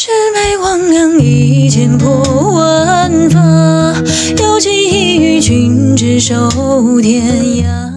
魑魅魍魉一剑破万法，有记忆与君执手天涯。